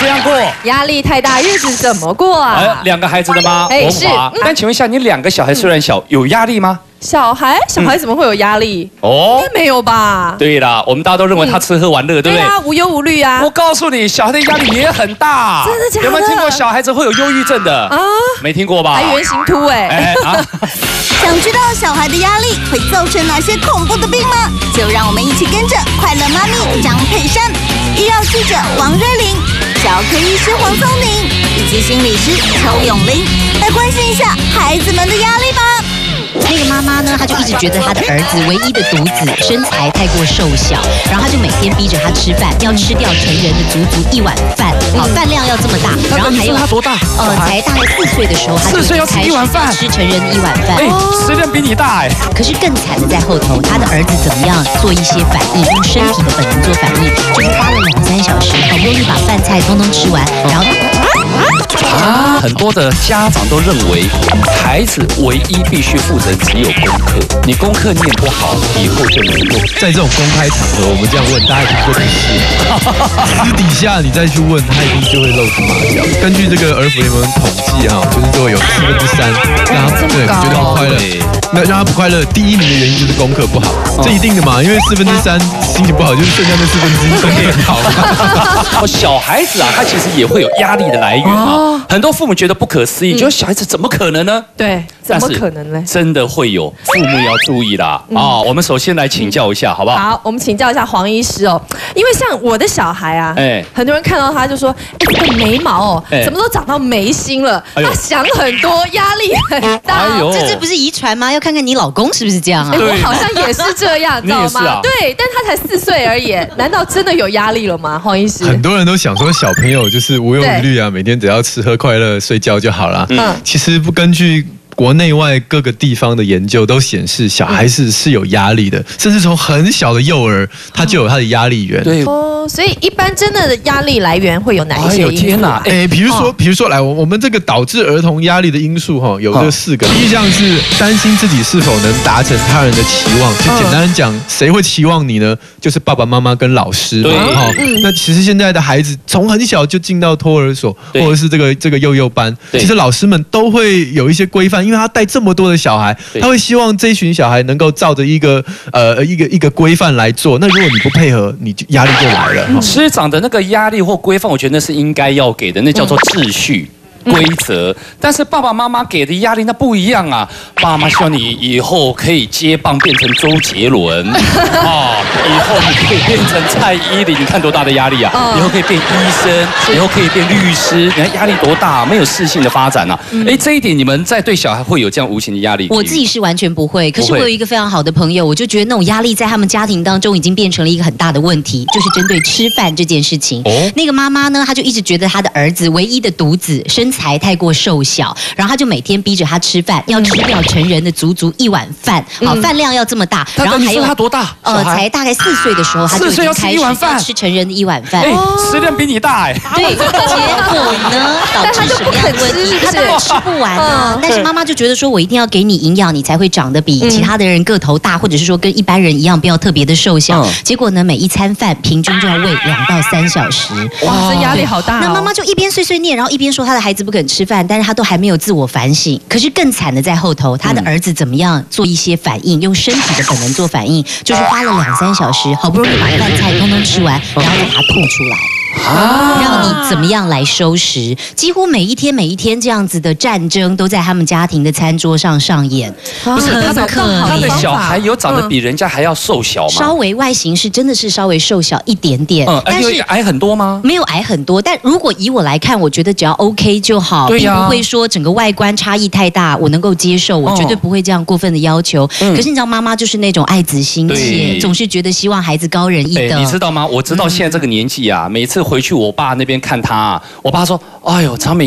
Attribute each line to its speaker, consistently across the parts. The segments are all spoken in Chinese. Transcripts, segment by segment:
Speaker 1: 这样过？
Speaker 2: 压力太大，日子怎么过啊？
Speaker 1: 两个孩子的妈，
Speaker 2: 哎
Speaker 1: 文华。但请问一下，你两个小孩虽然小，有压力吗？
Speaker 2: 小孩怎么会有压力？
Speaker 1: 哦，
Speaker 2: 应该没有吧？
Speaker 1: 对啦，我们大家都认为他吃喝玩乐，对不对？
Speaker 2: 对啊，无忧无虑啊。
Speaker 1: 我告诉你，小孩的压力也很大。
Speaker 2: 真的假的？
Speaker 1: 有没有听过小孩子会有忧郁症的？啊，没听过吧？
Speaker 2: 还圆形秃哎。
Speaker 3: 想知道小孩的压力会造成哪些恐怖的病吗？就让我们一起跟着快乐妈咪张佩珊、医药记者王瑞玲、小科医师黄松宁以及心理师邱永林来关心一下孩子们的压力吧。
Speaker 4: 那个妈妈呢，她就一直觉得她的儿子唯一的独子身材太过瘦小，然后她就每天逼着他吃饭，要吃掉成人的足1碗饭，好，饭量要这么大。然后还有
Speaker 1: 他多大？
Speaker 4: 才大概4岁的时候，他就
Speaker 1: 4岁要吃1碗饭，
Speaker 4: 吃成人的1碗饭。
Speaker 1: 哎，食量比你大哎。
Speaker 4: 可是更惨的在后头，他的儿子怎么样做一些反应，用身体的本能做反应，就是花了2、3小时，好不容易把饭菜通通吃完，然后
Speaker 1: 很多的家长都认为，孩子唯一必须负责只有功课，你功课念不好，以后就能够
Speaker 5: 在这种公开场合，我们这样问，大家一定会不是。私底下你再去问，他一定就会露出马脚。根据这个儿福联盟统计啊，就是说有3%让他对觉得不快乐，那让他不快乐，第1名的原因就是功课不好，这一定的嘛，因为3%心情不好，就是剩下那1/4功课很好。
Speaker 1: 小孩子啊，他其实也会有压力的来源啊。很多父母觉得不可思议，觉得小孩子怎么可能呢？
Speaker 2: 对，怎么可能呢？
Speaker 1: 真的会有，父母要注意啦。我们首先来请教一下，好不好？
Speaker 2: 好，我们请教一下黄医师哦，因为像我的小孩啊，很多人看到他就说，这个眉毛哦，怎么都长到眉心了？他想很多，压力很大。
Speaker 4: 这不是遗传吗？要看看你老公是不是这样啊？
Speaker 2: 我好像也是这样，知道吗？对，但他才4岁而已，难道真的有压力了吗？黄医师，
Speaker 5: 很多人都想说小朋友就是无忧无虑啊，每天只要吃喝快乐睡觉就好了。其实不根据国内外各个地方的研究都显示，小孩子是有压力的，甚至从很小的幼儿，他就有他的压力源。
Speaker 1: 对
Speaker 2: 哦，所以一般真的压力来源会有哪一些因素？
Speaker 1: 天哪！
Speaker 5: 比如说，来，我们这个导致儿童压力的因素哈，有这4个。第一项是担心自己是否能达成他人的期望，就简单讲，谁会期望你呢？就是爸爸妈妈跟老师嘛。那其实现在的孩子从很小就进到托儿所或者是这个幼幼班，其实老师们都会有一些规范。因为他带这么多的小孩，他会希望这一群小孩能够照着一个规范来做。那如果你不配合，你就压力就来了。
Speaker 1: 师长的那个压力或规范，我觉得那是应该要给的，那叫做秩序。规则，但是爸爸妈妈给的压力那不一样啊！爸妈希望你以后可以接棒变成周杰伦以后你可以变成蔡依林，你看多大的压力啊！以后可以变医生，以后可以变律师，你看压力多大，没有适性的发展啊！这一点你们在对小孩会有这样无形的压力？
Speaker 4: 我自己是完全不会，可是我有一个非常好的朋友，我就觉得那种压力在他们家庭当中已经变成了一个很大的问题，就是针对吃饭这件事情。那个妈妈呢，她就一直觉得她的儿子唯一的独子身材太过瘦小，然后他就每天逼着他吃饭，要吃掉成人的足1碗饭，好，饭量要这么大。然后还有
Speaker 1: 他多大？
Speaker 4: 才大概4岁的时候，他就已经开始要吃成人的1碗饭。
Speaker 1: 食量比你大哎。
Speaker 4: 对，结果呢，导致什么样的问题？他当然吃不完啊。但是妈妈就觉得说，我一定要给你营养，你才会长得比其他的人个头大，或者是说跟一般人一样，不要特别的瘦小。结果呢，每一餐饭平均就要喂2到3小时。
Speaker 2: 哇，这压力好大。
Speaker 4: 那妈妈就一边碎碎念，然后一边说她的孩子不肯吃饭，但是他都还没有自我反省。可是更惨的在后头，他的儿子怎么样做一些反应，用身体的本能做反应，就是花了2、3小时，好不容易把饭菜通通吃完，然后再把它吐出来。让你怎么样来收拾？几乎每一天这样子的战争都在他们家庭的餐桌上上演。
Speaker 1: 不是他的小孩有长得比人家还要瘦小吗？
Speaker 4: 稍微外形是真的是稍微瘦小一点点，
Speaker 1: 但是矮很多吗？
Speaker 4: 没有矮很多，但如果以我来看，我觉得只要 OK 就好，并不会说整个外观差异太大，我能够接受，我绝对不会这样过分的要求。可是你知道，妈妈就是那种爱子心切，总是觉得希望孩子高人一等。
Speaker 1: 你知道吗？我知道现在这个年纪啊，每次回去我爸那边看他，我爸说：“哎呦，常明，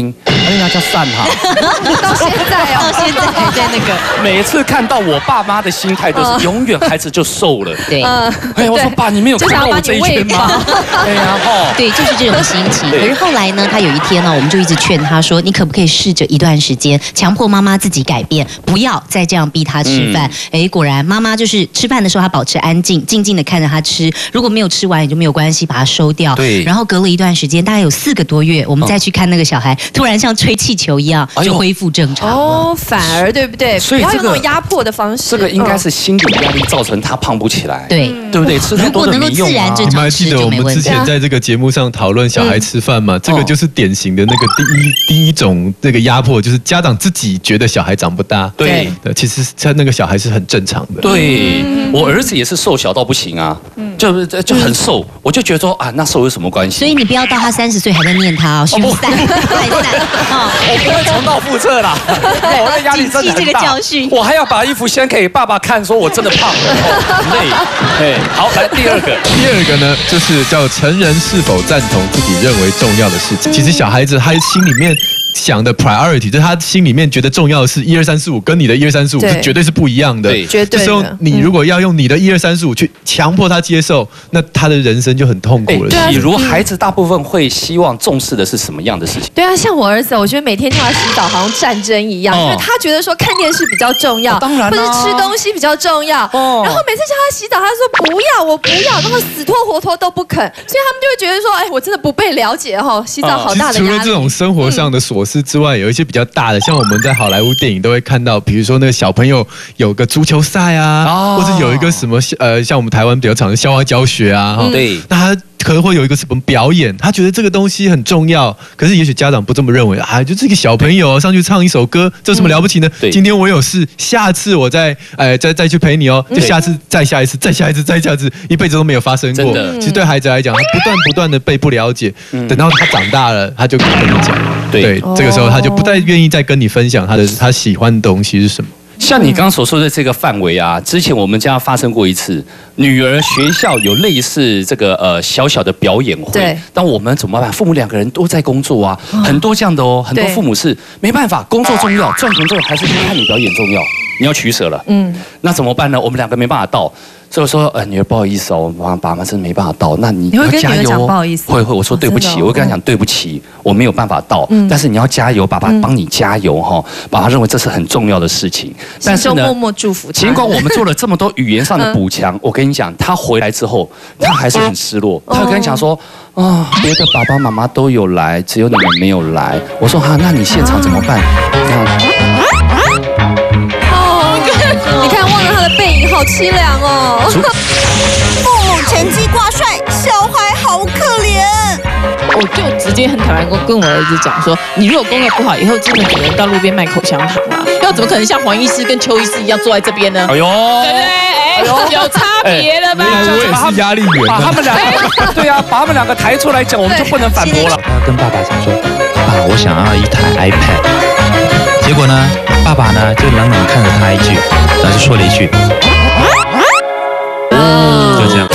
Speaker 1: 哎呀，叫散哈。
Speaker 2: 到现在哦，
Speaker 4: 到现在还在那个。
Speaker 1: 每次看到我爸妈的心态都是，永远孩子就瘦了。
Speaker 4: 对，
Speaker 1: 哎，我说爸，你没有看到我这一圈吗？哎呀，
Speaker 4: 对，就是这种心情。可是后来呢，他有一天呢，我们就一直劝他说，你可不可以试着一段时间，强迫妈妈自己改变，不要再这样逼他吃饭。哎，果然妈妈就是吃饭的时候，他保持安静，静静的看着他吃。如果没有吃完也就没有关系，把它收掉。
Speaker 1: 对。
Speaker 4: 然后隔了一段时间，大概有4个多月，我们再去看那个小孩，突然像吹气球一样就恢复正常。
Speaker 2: 哦，反而对不对？
Speaker 1: 所以
Speaker 2: 不要用那种压迫的方式。
Speaker 1: 这个应该是心理压力造成他胖不起来。
Speaker 4: 对，
Speaker 1: 对不对？吃太多的没用啊。
Speaker 4: 如果能够自然正常吃就没问题。
Speaker 5: 你们还记得我们之前在这个节目上讨论小孩吃饭吗？这个就是典型的那个第一种那个压迫，就是家长自己觉得小孩长不大。
Speaker 1: 对，
Speaker 5: 其实他那个小孩是很正常的。
Speaker 1: 对，我儿子也是瘦小到不行啊，就很瘦，我就觉得说啊，那瘦有什么关系？
Speaker 4: 所以你不要到他30岁还在念他哦，虚散、坏散哦，
Speaker 1: 我不会重蹈覆辙啦。我的压力真的很大，我还要把衣服先给爸爸看，说我真的胖了，很累。哎，好，来第二个
Speaker 5: 呢，就是叫成人是否赞同自己认为重要的事情。其实小孩子他心里面想的 priority， 就是他心里面觉得重要的是1、2、3、4、5，跟你的1、2、3、4、5是绝对是不一样的。
Speaker 1: 对，
Speaker 2: 绝对的。
Speaker 5: 这时候你如果要用你的1、2、3、4、5去强迫他接受，那他的人生就很痛苦了。
Speaker 1: 比如孩子大部分会希望重视的是什么样的事情？
Speaker 2: 对啊，像我儿子，我觉得每天叫他洗澡好像战争一样，因为他觉得说看电视比较重要，
Speaker 1: 当然，
Speaker 2: 或者吃东西比较重要。然后每次叫他洗澡，他说不要，我不要，然后死拖活拖都不肯，所以他们就会觉得说，哎，我真的不被了解哈，洗澡好大的压力。
Speaker 5: 除了这种生活上的琐事之外，有一些比较大的，像我们在好莱坞电影都会看到，比如说那个小朋友有个足球赛啊，或者有一个什么像我们台湾比较常的校外教学啊，
Speaker 1: 对，
Speaker 5: 那他可能会有一个什么表演，他觉得这个东西很重要，可是也许家长不这么认为啊，就这个小朋友上去唱一首歌，这有什么了不起呢？今天我有事，下次我再去陪你哦，就下次再下一次，再下一次，再下一次，一辈子都没有发生过。其实对孩子来讲，他不断的被不了解，等到他长大了，他就可以跟你讲，对，这个时候他就不太愿意再跟你分享他喜欢的东西是什么。
Speaker 1: 像你刚刚所说的这个范围啊，之前我们家发生过一次，女儿学校有类似这个小小的表演会，
Speaker 2: 对，
Speaker 1: 但我们怎么办？父母2个人都在工作啊，很多这样的哦，很多父母是没办法，工作重要，赚钱重要，还是看你表演重要？你要取舍了，那怎么办呢？我们2个没办法到。所以我说，女儿不好意思哦，爸妈真的没办法到，那你要加油哦。
Speaker 2: 不好意思，
Speaker 1: 会，我说对不起，我跟他讲对不起，我没有办法到，但是你要加油，爸爸帮你加油哈。爸爸认为这是很重要的事情，但是呢，
Speaker 2: 默默祝福他。
Speaker 1: 尽管我们做了这么多语言上的补强，我跟你讲，他回来之后，他还是很失落，他会跟你讲说，别的爸爸妈妈都有来，只有你们没有来。我说那你现场怎么办？
Speaker 2: 你看，望着他的背影，好凄凉哦。
Speaker 3: 父母成绩挂帅，小孩好可怜。
Speaker 6: 我就直接很坦白跟我儿子讲说，你如果功课不好，以后真的只能到路边卖口香糖啊！要怎么可能像黄医师跟邱医师一样坐在这边呢？
Speaker 1: 哎呦，
Speaker 6: 对不对？有差别了吧？
Speaker 5: 我也是压力源，
Speaker 1: 把他们2个，对啊，把他们2个抬出来讲，我们就不能反驳了。
Speaker 7: 要跟爸爸讲说，爸，我想要一台 iPad。结果呢，爸爸呢就冷冷看了他一句，然后就说了一句，就这样。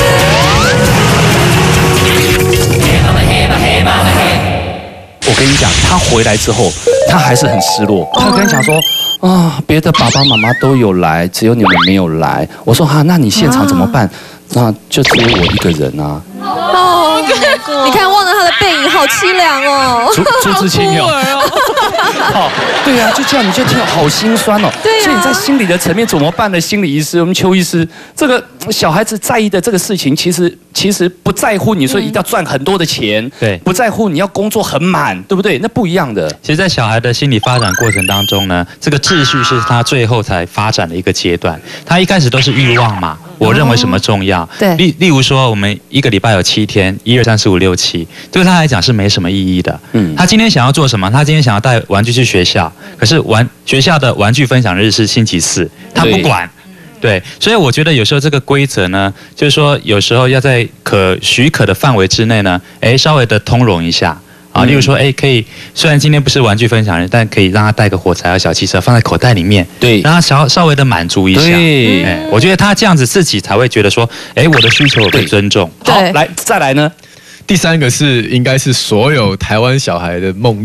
Speaker 1: 我跟你讲，他回来之后，他还是很失落。他跟你讲说，别的爸爸妈妈都有来，只有你们没有来。我说那你现场怎么办？那就只有我一个人啊。
Speaker 2: 你看，望着他的背影，好凄凉哦。
Speaker 1: 朱自清有。对啊，就这样，你就听好心酸哦。对啊。所以你在心理的层面怎么办呢？心理医师，我们邱医师，这个小孩子在意的这个事情，其实不在乎你说一定要赚很多的钱，
Speaker 7: 对，
Speaker 1: 不在乎你要工作很满，对不对？那不一样的。
Speaker 7: 其实，在小孩的心理发展过程当中呢，这个秩序是他最后才发展的一个阶段。他一开始都是欲望嘛，我认为什么重要？
Speaker 2: 对。
Speaker 7: 例如说，我们1个礼拜有7天，1、2、3、4、5、6、7，对他来讲是没什么意义的。他今天想要做什么？他今天想要带玩具去学校，可是学校的玩具分享日是星期4，他不管。对，所以我觉得有时候这个规则呢，就是说有时候要在许可的范围之内呢，稍微的通融一下啊。例如说，可以，虽然今天不是玩具分享日，但可以让他带个火柴和小汽车放在口袋里面，
Speaker 1: 对，
Speaker 7: 让他稍微的满足一下。对，我觉得他这样子自己才会觉得说，我的需求有被尊重。
Speaker 1: 好，来再来呢。
Speaker 5: 第3个应该是所有台湾小孩的梦魇。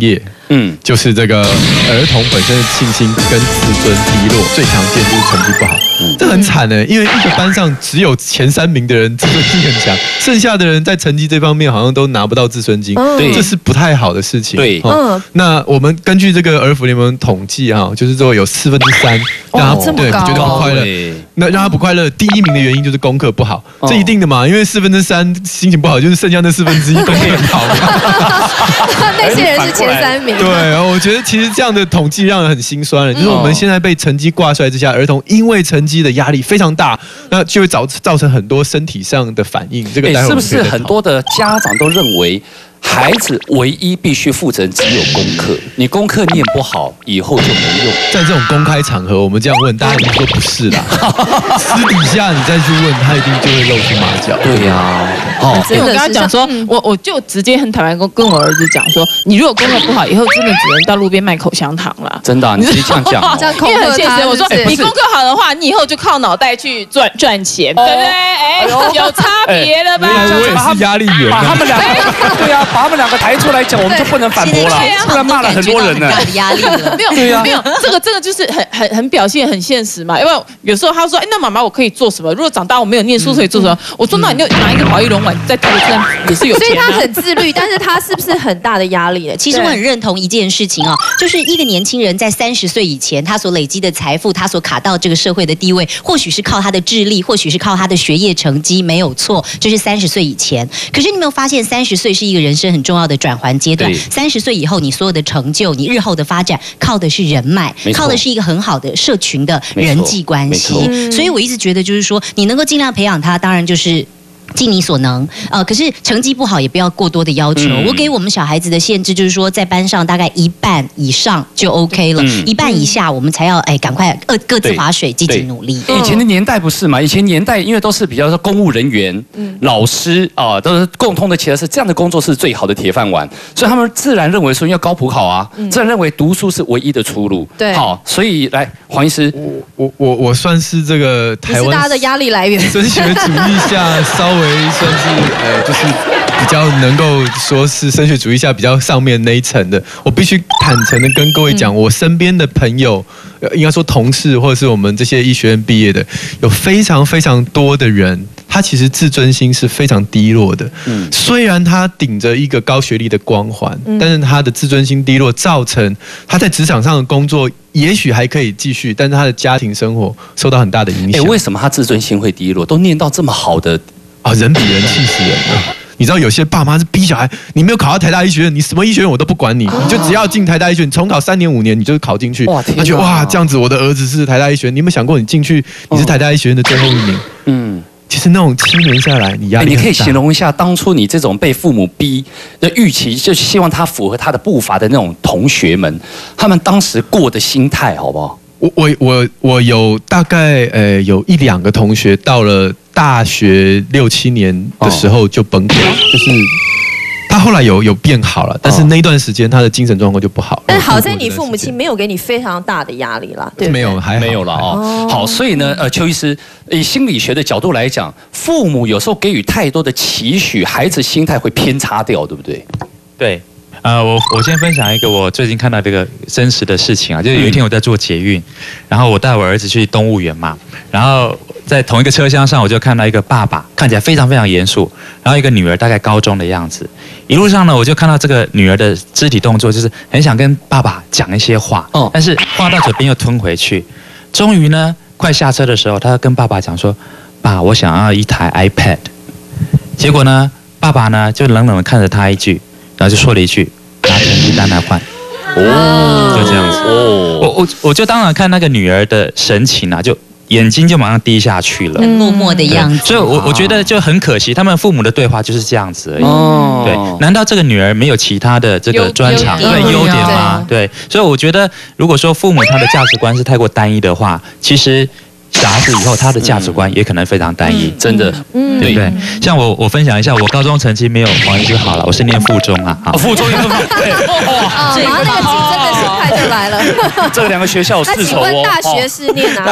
Speaker 5: 就是这个儿童本身的信心跟自尊低落，最常见就是成绩不好。这很惨的，因为一个班上只有前3名的人自尊心很强，剩下的人在成绩这方面好像都拿不到自尊心，这是不太好的事情。
Speaker 1: 对，
Speaker 5: 那我们根据这个儿福联盟统计啊，就是说有3%让他对觉得不快乐，那让他不快乐，第1名的原因就是功课不好，这一定的嘛，因为3%心情不好，就是剩下那1/4功课很好。
Speaker 2: 那些人是前3名。
Speaker 5: 对，我觉得其实这样的统计让人很心酸了，就是我们现在被成绩挂帅之下，儿童因为成绩的压力非常大，那就会造成很多身体上的反应。这个
Speaker 1: 是不是很多的家长都认为孩子唯一必须负责只有功课，你功课念不好，以后就没用。
Speaker 5: 在这种公开场合，我们这样问，大家一定说不是啦。私底下你再去问，他一定就会露出马脚。
Speaker 1: 对呀，
Speaker 6: 所以我跟他讲说，我就直接很坦白跟我儿子讲说，你如果功课不好，以后真的只能到路边卖口香糖了。
Speaker 1: 真的，你直接这样讲，
Speaker 2: 这样恐吓他。
Speaker 6: 我说你功课好的话，你以后就靠脑袋去赚钱，对不对？哎，有差别了吧？
Speaker 5: 我也是压力源。
Speaker 1: 把他们两个，对呀，把他们两个抬出来讲，我们就不能反驳了，不然骂了很多人呢。
Speaker 4: 压力了，
Speaker 6: 没有，这个就是很表现很现实嘛。因为有时候他说，哎，那妈妈我可以做什么？如果长大我没有念书，可以做什么？我说那你就拿一个保育龙碗在头上也是有钱。
Speaker 2: 所以他很自律，但是他是不是很大的压力？
Speaker 4: 其实我很认同一件事情哦，就是一个年轻人在30岁以前，他所累积的财富，他所卡到这个社会的地位，或许是靠他的智力，或许是靠他的学业成绩，没有错，就是30岁以前。可是你有没有发现，30岁是一个人生很重要的转换阶段？30岁以后，你所有的成就，你日后的发展，靠的是人脉，靠的是一个很好的社群的人际关系。所以我一直觉得，就是说，你能够尽量培养他，当然就是尽你所能，可是成绩不好也不要过多的要求。我给我们小孩子的限制就是说，在班上大概1半以上就 OK 了，1半以下我们才要赶快各自划水，积极努力。
Speaker 1: 以前的年代不是嘛？以前年代因为都是比较说公务人员、老师啊，都是共通的期待是这样的工作是最好的铁饭碗，所以他们自然认为说要高普考啊，自然认为读书是唯一的出路。
Speaker 2: 对，
Speaker 1: 好，所以来黄医师，
Speaker 5: 我算是这个台湾
Speaker 2: 大家的压力来源，
Speaker 5: 升学主义下稍微算是就是比较能够说是升学主义下比较上面那一层的。我必须坦诚的跟各位讲，我身边的朋友，应该说同事或者是我们这些医学院毕业的，有非常非常多的人，他其实自尊心是非常低落的。虽然他顶着一个高学历的光环，但是他的自尊心低落，造成他在职场上的工作也许还可以继续，但是他的家庭生活受到很大的影响。
Speaker 1: 为什么他自尊心会低落？都念到这么好的
Speaker 5: 人比人气死人啊！你知道有些爸妈是逼小孩，你没有考到台大医学院，你什么医学院我都不管你，你就只要进台大医学院，重考3年5年，你就考进去。他觉得这样子我的儿子是台大医学院，你有没有想过你进去你是台大医学院的最后1名？其实那种7年下来，你压力很大。你可以
Speaker 1: 形容一下当初你这种被父母逼的预期，就是希望他符合他的步伐的那种同学们，他们当时过的心态好不好？
Speaker 5: 我有大概有1、2个同学到了大学6、7年的时候就崩溃，就是他后来有变好了，但是那一段时间他的精神状况就不好了。
Speaker 2: 但好在你父母亲没有给你非常大的压力啦，对不对？
Speaker 5: 没有，还好
Speaker 1: 没有了哦。好，所以呢，邱医师以心理学的角度来讲，父母有时候给予太多的期许，孩子心态会偏差掉，对不对？
Speaker 7: 对。我先分享一个我最近看到这个真实的事情啊，就是有一天我在做捷运，然后我带我儿子去动物园嘛，然后在同一个车厢上，我就看到一个爸爸看起来非常非常严肃，然后一个女儿大概高中的样子，一路上呢我就看到这个女儿的肢体动作，就是很想跟爸爸讲一些话，但是话到嘴边又吞回去，终于呢快下车的时候，他跟爸爸讲说：“爸，我想要一台 iPad。”结果呢，爸爸呢就冷冷的看着他一句。然后就说了一句：“拿成绩单来换。”就这样子。我就当然看那个女儿的神情啊，就眼睛就马上低下去了，
Speaker 4: 很落寞的样子。
Speaker 7: 所以我觉得就很可惜，他们父母的对话就是这样子而已。对，难道这个女儿没有其他的这个专长、优点吗？对，所以我觉得，如果说父母他的价值观是太过单一的话，其实。小孩子以后他的价值观也可能非常单一，
Speaker 1: 真的，
Speaker 7: 对不对？像我分享一下，我高中成绩没有黄医师好了，我是念附中啊，
Speaker 1: 附中也很好，
Speaker 2: 对，哇，那个竞争的心态就来了。
Speaker 1: 这2个学校有世仇哦。
Speaker 2: 那请问大学是念哪里？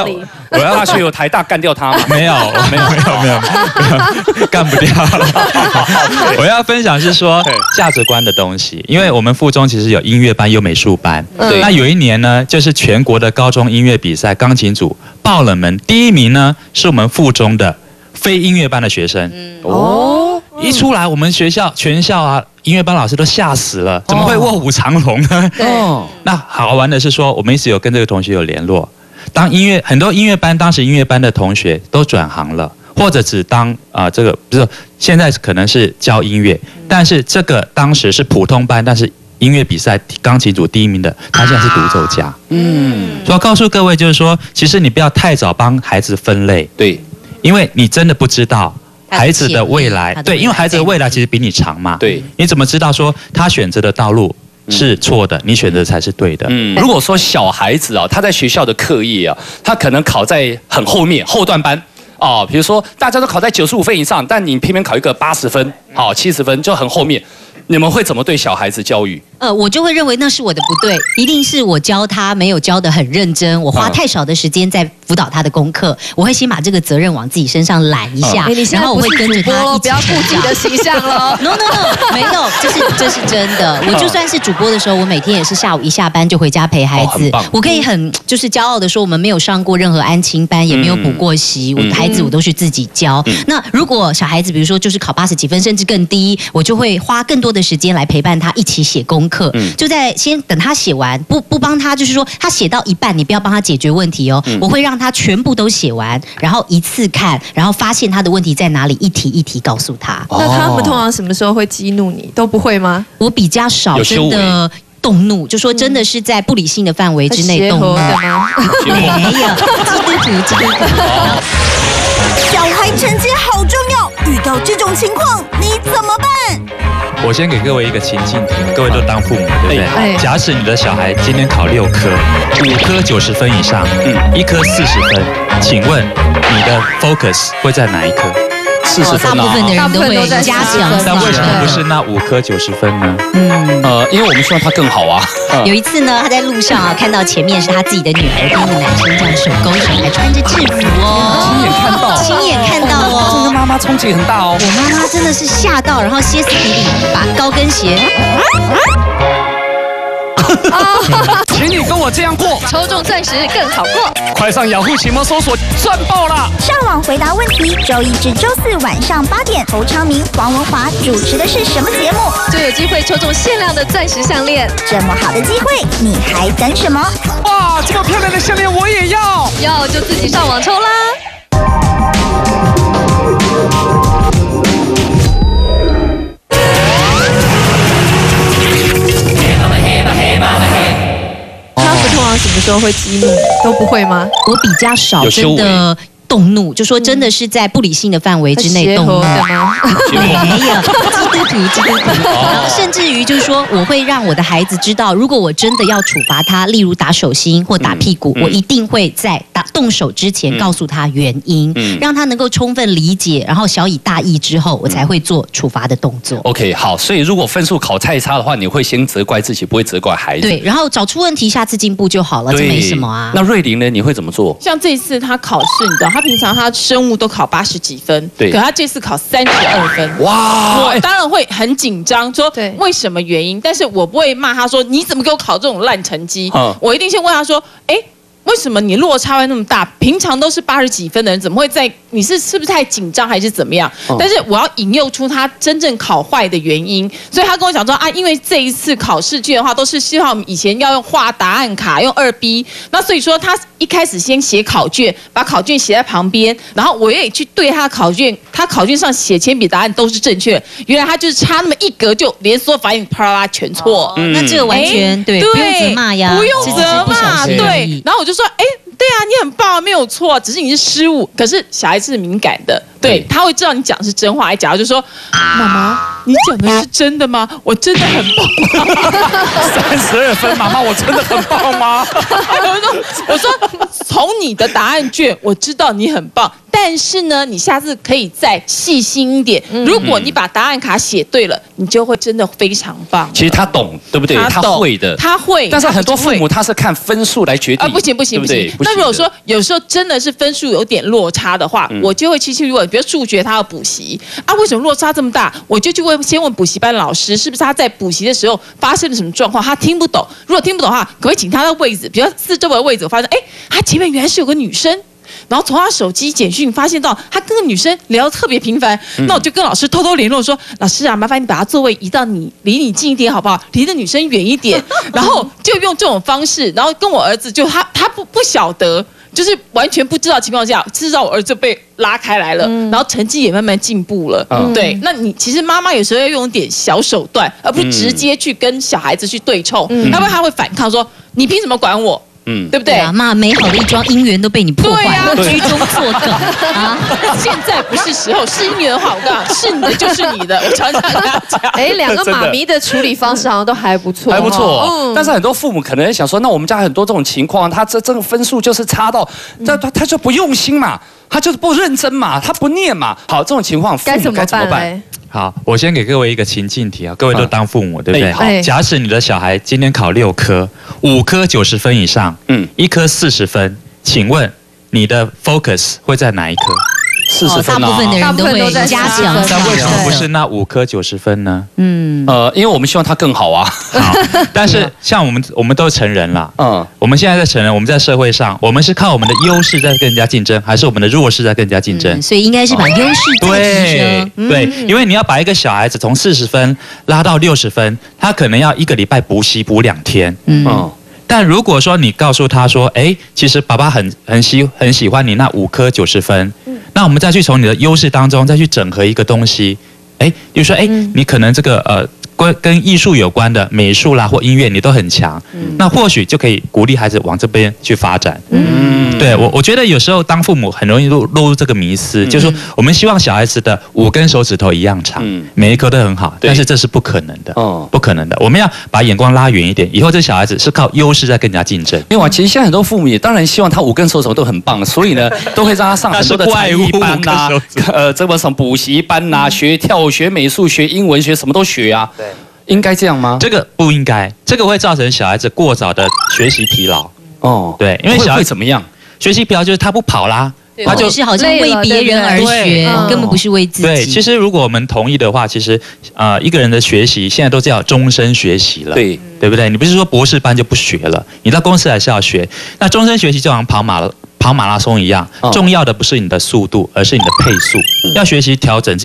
Speaker 1: 我要大学有台大干掉他吗？
Speaker 7: 没有，干不掉。我要分享是说价值观的东西，因为我们附中其实有音乐班，有美术班。那有一年呢，就是全国的高中音乐比赛，钢琴组爆冷门，第1名呢是我们附中的非音乐班的学生。一出来，我们全校啊，音乐班老师都吓死了，怎么会卧虎藏龙呢？那好玩的是说，我们一直有跟这个同学有联络。很多当时音乐班的同学都转行了，或者只当这个不是现在可能是教音乐，但是这个当时是普通班，但是音乐比赛钢琴组第1名的，他现在是独奏家。所以要告诉各位就是说，其实你不要太早帮孩子分类，
Speaker 1: 对，
Speaker 7: 因为你真的不知道孩子的未来，对，因为孩子的未来其实比你长嘛，
Speaker 1: 对，
Speaker 7: 你怎么知道说他选择的道路是错的，你选择才是对的。
Speaker 1: 如果说小孩子啊，他在学校的课业啊，他可能考在很后面后段班比如说大家都考在95分以上，但你偏偏考一个80分，70分就很后面，你们会怎么对小孩子教育？
Speaker 4: 我就会认为那是我的不对，一定是我教他没有教得很认真，我花太少的时间在辅导他的功课，我会先把这个责任往自己身上揽一下，然后我会跟着他一起
Speaker 2: 不要顾自己的形象了。
Speaker 4: No， 没有，这是真的。我就算是主播的时候，我每天也是下午一下班就回家陪孩子，我可以很就是骄傲的说，我们没有上过任何安亲班，也没有补过习，我的孩子我都是自己教。那如果小孩子比如说就是考80几分甚至更低，我就会花更多的时间来陪伴他一起写功课，就在先等他写完，不帮他，就是说他写到一半，你不要帮他解决问题哦，我会让他全部都写完，然后一次看，然后发现他的问题在哪里，一题一题告诉他。
Speaker 2: 那他们通常什么时候会激怒你？都不会吗？
Speaker 4: 我比较少，真的。动怒，就说真的是在不理性的范围之内动怒的吗？没有，基督徒。
Speaker 3: 小孩成绩好重要，遇到这种情况你怎么办？
Speaker 7: 我先给各位一个情境题，各位都当父母，对不对？假使你的小孩今天考6科，5科90分以上，1科40分，请问你的 focus 会在哪一科
Speaker 1: ？40分
Speaker 4: 大部分的人都会加强。
Speaker 7: 但为什么不是那5科90分呢？
Speaker 1: 因为我们希望他更好啊。
Speaker 4: 有一次呢，他在路上看到前面是他自己的女儿跟一个男生这样手勾手，还穿着制服哦，亲眼看到哦，
Speaker 1: 这个妈妈冲击很大哦。
Speaker 4: 我妈妈真的是吓到，然后歇斯底里把高跟鞋。
Speaker 1: 请你跟我这样过，
Speaker 2: 抽中钻石更好过。
Speaker 1: 快上雅虎奇摩搜索赚爆了！
Speaker 3: 上网回答问题，周1至周4晚上8点，侯昌明、黄文华主持的是什么节目？
Speaker 2: 就有机会抽中限量的钻石项链。
Speaker 3: 这么好的机会，你还等什么？
Speaker 1: 哇，这么漂亮的项链我也要！
Speaker 2: 要就自己上网抽啦！通常什么时候会激怒？都不会吗？
Speaker 4: 我比较少，真的动怒，就说真的是在不理性的范围之内动怒的吗？没有，基督徒。然后甚至于就是说，我会让我的孩子知道，如果我真的要处罚他，例如打手心或打屁股，我一定会在动手之前告诉他原因，让他能够充分理解，然后小以大义之后，我才会做处罚的动作。
Speaker 1: OK， 好，所以如果分数考太差的话，你会先责怪自己，不会责怪孩子。
Speaker 4: 对，然后找出问题，下次进步就好了，这没什么啊。
Speaker 1: 那瑞玲呢？你会怎么做？
Speaker 6: 像这次他考试，你知道，他平常他生物都考80几分，
Speaker 1: 对，
Speaker 6: 可他这次考32分。
Speaker 1: 哇！
Speaker 6: 我当然会很紧张，说为什么原因？但是我不会骂他说你怎么给我考这种烂成绩。我一定先问他说，为什么你落差会那么大？平常都是80几分的人，怎么会在？你是不是太紧张还是怎么样？但是我要引诱出他真正考坏的原因，所以他跟我讲说因为这一次考试卷的话，都是希望以前要用画答案卡，用2B，那所以说他一开始先写考卷，把考卷写在旁边，然后我也去对他的考卷，他考卷上写铅笔答案都是正确，原来他就是差那么1格就连锁反应啪啦啦全错。
Speaker 4: 那这个完全对，不用责骂呀，
Speaker 6: 不用责骂，对。然后我就说，对啊，你很棒，没有错，只是你是失误。可是小孩子是敏感的，对。 对，他会知道你讲的是真话还是假话，就说妈妈，你讲的是真的吗？我真的很棒
Speaker 1: 32分，妈妈，我真的很棒吗？
Speaker 6: 我说从你的答案卷，我知道你很棒。但是呢，你下次可以再细心一点。如果你把答案卡写对了，你就会真的非常棒。
Speaker 1: 其实他懂，对不对？他会的，
Speaker 6: 他会。
Speaker 1: 但是很多父母他是看分数来决定。
Speaker 6: 不行。那如果说有时候真的是分数有点落差的话，我就会去问，比如数学他要补习啊，为什么落差这么大？我就先问补习班老师，是不是他在补习的时候发生了什么状况，他听不懂？如果听不懂的话，可不可以请他的位置，比如四周围的位置，我发现他前面原来是有个女生。然后从他手机简讯发现到他跟个女生聊得特别频繁，那我就跟老师偷偷联络说，老师啊，麻烦你把他座位移到离你近一点好不好？离那女生远一点。然后就用这种方式，然后跟我儿子就他不晓得，就是完全不知道情况下，知道我儿子被拉开来了，然后成绩也慢慢进步了。对，那你其实妈妈有时候要用点小手段，而不是直接去跟小孩子去对冲，要不然他会反抗说你凭什么管我？对不对？
Speaker 4: 妈，美好的一桩姻缘都被你破坏了，居中作梗啊！
Speaker 6: 现在不是时候，是姻缘的话，我告诉你，是你的就是你的。我常常跟他讲。
Speaker 2: 两个妈咪的处理方式好像都还不错，
Speaker 1: 还不错。但是很多父母可能想说，那我们家很多这种情况，他这个分数就是差到，他就不用心嘛，他就是不认真嘛，他不念嘛。好，这种情况父母该怎么办？
Speaker 7: 好，我先给各位一个情境题啊，各位都当父母，对不对？好，假使你的小孩今天考6科，5科90分以上，1科40分，请问你的 focus 会在哪一科
Speaker 1: ？40分，
Speaker 4: 大部分的人都会加强。
Speaker 7: 但为什么不是那5科90分呢？
Speaker 1: 因为我们希望他更好啊。
Speaker 7: 好，但是像我们都成人了，我们现在在成人，我们在社会上，我们是靠我们的优势在跟人家竞争，还是我们的弱势在跟人家竞争？
Speaker 4: 所以应该是把优势再提升。
Speaker 7: 对，因为你要把一个小孩子从40分拉到60分，他可能要1个礼拜补习补2天。但如果说你告诉他说，其实爸爸很喜欢你那5科90分，那我们再去从你的优势当中再去整合一个东西，比如说你可能这个跟艺术有关的美术啦或音乐你都很强，那或许就可以鼓励孩子往这边去发展。对，我觉得有时候当父母很容易落入这个迷思，就是说我们希望小孩子的5根手指头一样长，每一颗都很好，但是这是不可能的，不可能的。我们要把眼光拉远一点，以后这小孩子是靠优势在跟人家竞争。
Speaker 1: 另外，其实现在很多父母也当然希望他5根手指头都很棒，所以呢，都会让他上很多的才艺班呐，这个什么补习班呐，学跳舞、学美术、学英文、学什么都学啊。对，应该这样吗？
Speaker 7: 这个不应该，这个会造成小孩子过早的学习疲劳。对，因为小孩
Speaker 1: 会怎么样？
Speaker 7: 学习疲劳就是他不跑啦，
Speaker 4: 他就是好像为别人而学，根本不是为自己。
Speaker 7: 对，其实如果我们同意的话，其实一个人的学习现在都叫终身学习了，对不对？你不是说博士班就不学了，你到公司还是要学。那终身学习就好像跑马拉松一样，重要的不是你的速度，而是你的配速，要学习调整。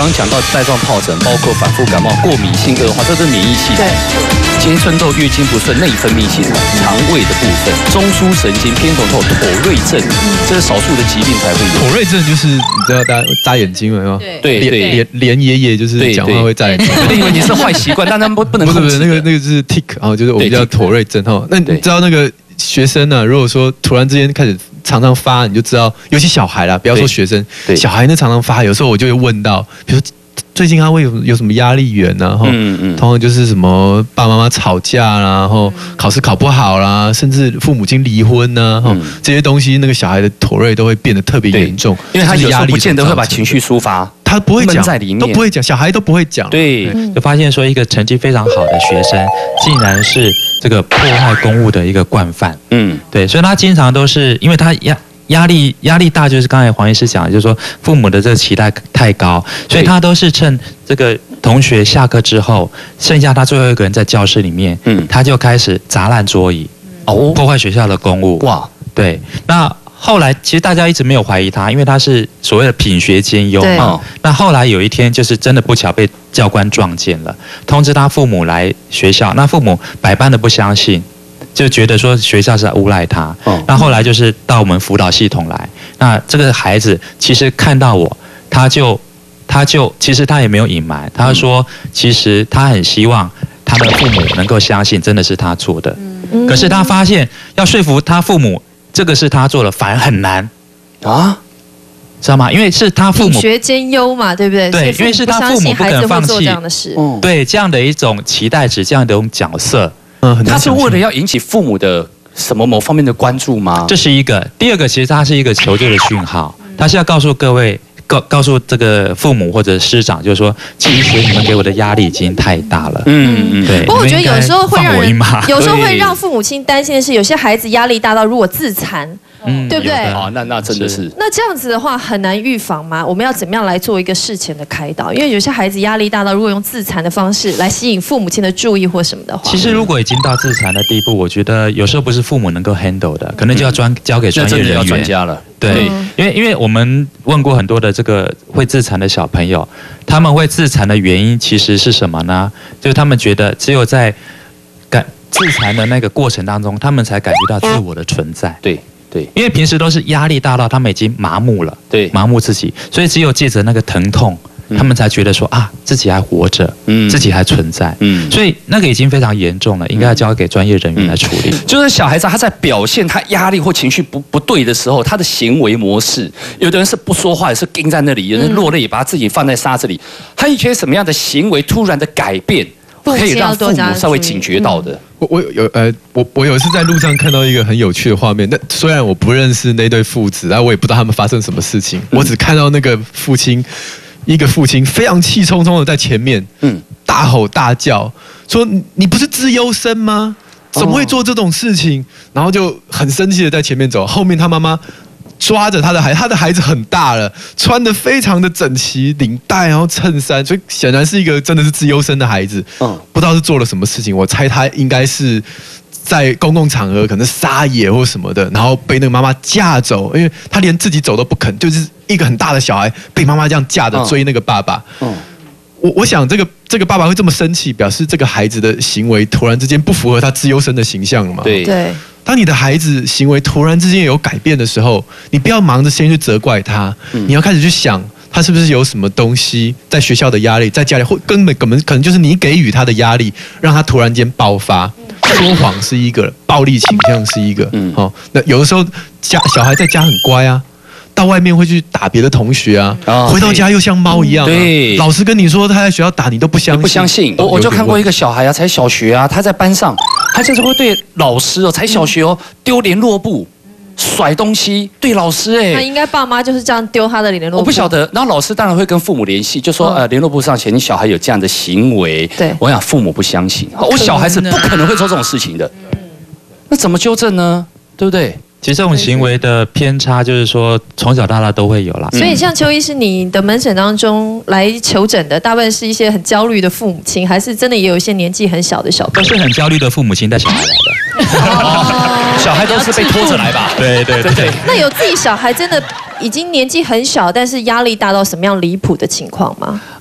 Speaker 1: 刚讲到带状疱疹，包括反复感冒、过敏性恶化，这是免疫系统。青春痘、月经不顺、内分泌系统、肠胃的部分、中枢神经、偏头痛、妥瑞症，这是少数的疾病才会有。
Speaker 5: 妥瑞症就是你知道大家眨眼睛吗？
Speaker 1: 对，
Speaker 5: 连爷爷就是讲话会眨眼睛。
Speaker 1: 我以为你是坏习惯，但他们不能控制。
Speaker 5: 不是那个是 tic 啊，就是我们叫妥瑞症哈。那你知道那个学生呢？如果说突然之间开始常常发，你就知道，尤其小孩啦，不要说学生，小孩呢常常发，有时候我就会问到，比如说最近他会有什么压力源呢？通常就是什么爸爸妈妈吵架啦，然后考试考不好啦，甚至父母亲离婚呐，这些东西，那个小孩的妥瑞都会变得特别严重，
Speaker 1: 因为他有时候不见得会把情绪抒发。
Speaker 5: 他不会讲，
Speaker 1: 在里面
Speaker 5: 都不会讲，小孩都不会讲。
Speaker 7: 对，就发现说一个成绩非常好的学生，竟然是这个破坏公物的一个惯犯。对，所以他经常都是因为他压力大，就是刚才黄医师讲的，就是说父母的这个期待太高，所以他都是趁这个同学下课之后，剩下他最后一个人在教室里面，他就开始砸烂桌椅，破坏学校的公物。哇，对，那。后来其实大家一直没有怀疑他，因为他是所谓的品学兼优嘛。那后来有一天就是真的不巧被教官撞见了，通知他父母来学校，那父母百般的不相信，就觉得说学校是在诬赖他。那后来就是到我们辅导系统来，那这个孩子其实看到我，他就其实他也没有隐瞒，他说其实他很希望他的父母能够相信真的是他做的，可是他发现要说服他父母。这个是他做的，反而很难啊，知道吗？因为是他父母
Speaker 2: 品学兼优嘛，对不对？
Speaker 7: 对，因为是他父母不肯放弃对这样的一种期待值，这样的一种角色。
Speaker 1: 他是为了要引起父母的什么某方面的关注吗？
Speaker 7: 这是一个。第二个，其实它是一个求救的讯号，他是要告诉各位。告诉这个父母或者师长，就是说，其实你们给我的压力已经太大了。对。
Speaker 2: 不过我觉得有时候会让人，有时候会让父母亲担心的是，有些孩子压力大到如果自残，对不对？
Speaker 1: 啊，那真的是。
Speaker 2: 那这样子的话很难预防吗？我们要怎么样来做一个事前的开导？因为有些孩子压力大到，如果用自残的方式来吸引父母亲的注意或什么的话，
Speaker 7: 其实如果已经到自残的地步，我觉得有时候不是父母能够 handle 的，可能就要交给专业人员。
Speaker 1: 专家了。
Speaker 7: 对，因为我们问过很多的这个会自残的小朋友，他们会自残的原因其实是什么呢？就是他们觉得只有在自残的那个过程当中，他们才感觉到自我的存在。
Speaker 1: 对，
Speaker 7: 因为平时都是压力大到他们已经麻木了，麻木自己，所以只有借着那个疼痛。他们才觉得说啊，自己还活着，自己还存在，所以那个已经非常严重了，应该要交给专业人员来处理。
Speaker 1: 就是小孩子他在表现他压力或情绪不对的时候，他的行为模式，有的人是不说话，也是盯在那里，有人落泪，把自己放在沙子里，他一些什么样的行为突然的改变，可以让父母稍微警觉到的。
Speaker 5: 我有一次在路上看到一个很有趣的画面，那虽然我不认识那对父子，然后我也不知道他们发生什么事情，我只看到那个一个父亲非常气冲冲的在前面，大吼大叫，说你不是资优生吗？怎么会做这种事情？然后就很生气的在前面走，后面他妈妈抓着他的孩子很大了，穿得非常的整齐，领带然后衬衫，所以显然是一个真的是资优生的孩子。不知道是做了什么事情，我猜他应该是在公共场合可能撒野或什么的，然后被那个妈妈架走，因为他连自己走都不肯，就是一个很大的小孩被妈妈这样架着追那个爸爸。我想这个爸爸会这么生气，表示这个孩子的行为突然之间不符合他资优生的形象了嘛？
Speaker 2: 对。
Speaker 5: 当你的孩子行为突然之间有改变的时候，你不要忙着先去责怪他，你要开始去想他是不是有什么东西在学校的压力，在家里或根本可能就是你给予他的压力，让他突然间爆发。说谎是一个，暴力倾向是一个。那有的时候小孩在家很乖啊，到外面会去打别的同学啊，回到家又像猫一样。对，老师跟你说他在学校打你都不相信。
Speaker 1: 我就看过一个小孩啊，才小学啊，他在班上，他就是会对老师哦，才小学哦，丢联络簿。甩东西对老师
Speaker 2: 那应该爸妈就是这样丢他的联络簿。
Speaker 1: 我不晓得，然后老师当然会跟父母联系，就说联络簿上写你小孩有这样的行为。
Speaker 2: 对，
Speaker 1: 我想父母不相信，我小孩子不可能会做这种事情的。那怎么纠正呢？对不对？
Speaker 7: 其实这种行为的偏差，就是说从小到大都会有啦。
Speaker 2: 所以像邱医师，你的门诊当中来求诊的，大部分是一些很焦虑的父母亲，还是真的也有一些年纪很小的小朋友？
Speaker 7: 都是很焦虑的父母亲带小孩来的。
Speaker 1: 小孩都是被拖着来吧？
Speaker 7: 对。
Speaker 2: 那有自己小孩真的已经年纪很小，但是压力大到什么样离谱的情况吗？